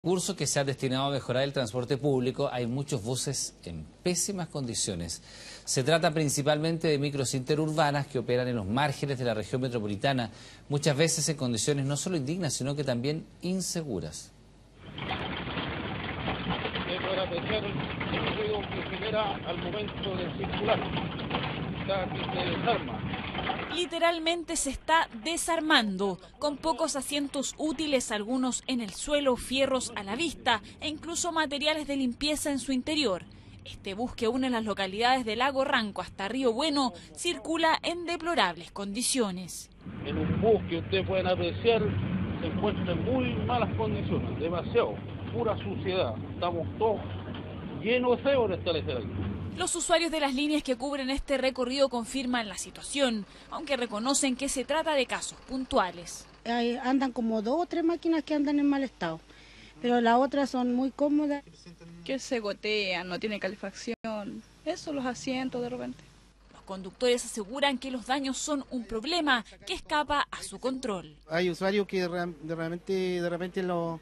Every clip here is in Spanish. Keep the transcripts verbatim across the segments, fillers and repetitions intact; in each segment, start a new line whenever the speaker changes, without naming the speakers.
Recursos que se han destinado a mejorar el transporte público, hay muchos buses en pésimas condiciones. Se trata principalmente de micros interurbanas que operan en los márgenes de la región metropolitana, muchas veces en condiciones no solo indignas, sino que también inseguras.
Es para apreciar el ruido que genera al momento de circular, ya que se desarma.
Literalmente se está desarmando, con pocos asientos útiles, algunos en el suelo, fierros a la vista e incluso materiales de limpieza en su interior. Este bus que une las localidades de Lago Ranco hasta Río Bueno circula en deplorables condiciones.
En un bus que ustedes pueden apreciar se encuentra en muy malas condiciones, demasiado, pura suciedad. Estamos todos llenos de feo en esta lecera.
Los usuarios de las líneas que cubren este recorrido confirman la situación, aunque reconocen que se trata de casos puntuales.
Hay, andan como dos o tres máquinas que andan en mal estado, pero las otras son muy cómodas.
Que se gotean, no tiene calefacción, eso, los asientos de repente.
Los conductores aseguran que los daños son un problema que escapa a su control.
Hay usuarios que de repente, de repente lo,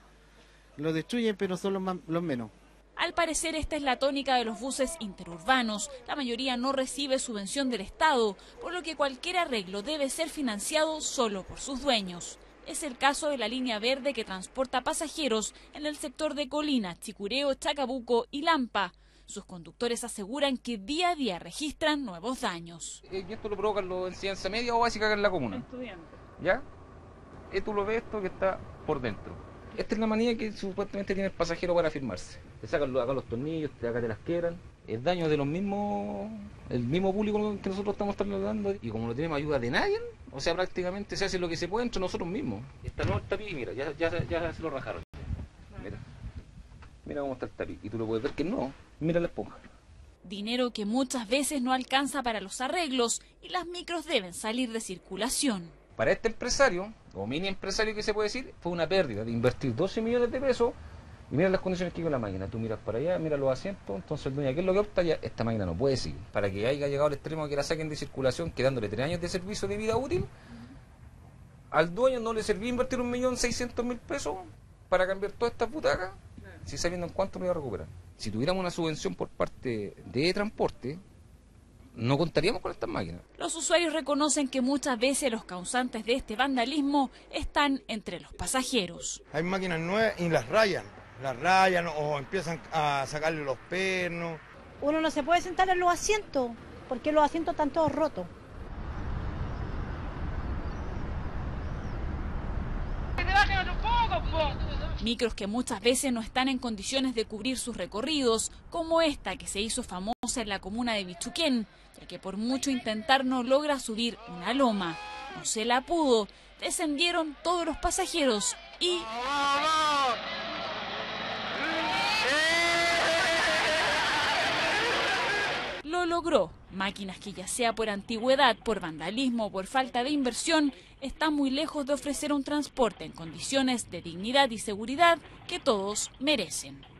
lo destruyen, pero son los, más, los menos.
Al parecer esta es la tónica de los buses interurbanos. La mayoría no recibe subvención del Estado, por lo que cualquier arreglo debe ser financiado solo por sus dueños. Es el caso de la línea verde que transporta pasajeros en el sector de Colina, Chicureo, Chacabuco y Lampa. Sus conductores aseguran que día a día registran nuevos daños.
Y esto lo provocan los enseñanza media o básica en la comuna.
Estudiantes.
¿Ya? Esto lo ves, esto que está por dentro. Esta es la manía que supuestamente tiene el pasajero para firmarse. Te sacan acá los tornillos, acá te las quebran. Es daño de los mismos, el mismo público que nosotros estamos trasladando. Y como no tenemos ayuda de nadie, o sea, prácticamente se hace lo que se puede entre nosotros mismos. Está no el tapiz, mira, ya, ya, ya se lo rajaron. Mira, mira cómo está el tapiz. Y tú lo puedes ver que no, mira la esponja.
Dinero que muchas veces no alcanza para los arreglos y las micros deben salir de circulación.
Para este empresario, o mini empresario que se puede decir, fue una pérdida de invertir doce millones de pesos y mira las condiciones que hay con la máquina. Tú miras para allá, mira los asientos, entonces el dueño, ¿qué es lo que opta? Ya, esta máquina no puede seguir. Para que haya llegado al extremo que la saquen de circulación, quedándole tres años de servicio de vida útil, al dueño no le servía invertir un millón seiscientos mil pesos para cambiar todas estas butacas, si sabiendo en cuánto lo iba a recuperar. Si tuviéramos una subvención por parte de transporte, no contaríamos con estas máquinas.
Los usuarios reconocen que muchas veces los causantes de este vandalismo están entre los pasajeros.
Hay máquinas nuevas y las rayan, las rayan o empiezan a sacarle los pernos.
Uno no se puede sentar en los asientos, porque los asientos están todos rotos.
Micros que muchas veces no están en condiciones de cubrir sus recorridos, como esta que se hizo famosa en la comuna de Bichuquén, ya que por mucho intentar no logra subir una loma. No se la pudo, descendieron todos los pasajeros y... lo logró. Máquinas que ya sea por antigüedad, por vandalismo o por falta de inversión, están muy lejos de ofrecer un transporte en condiciones de dignidad y seguridad que todos merecen.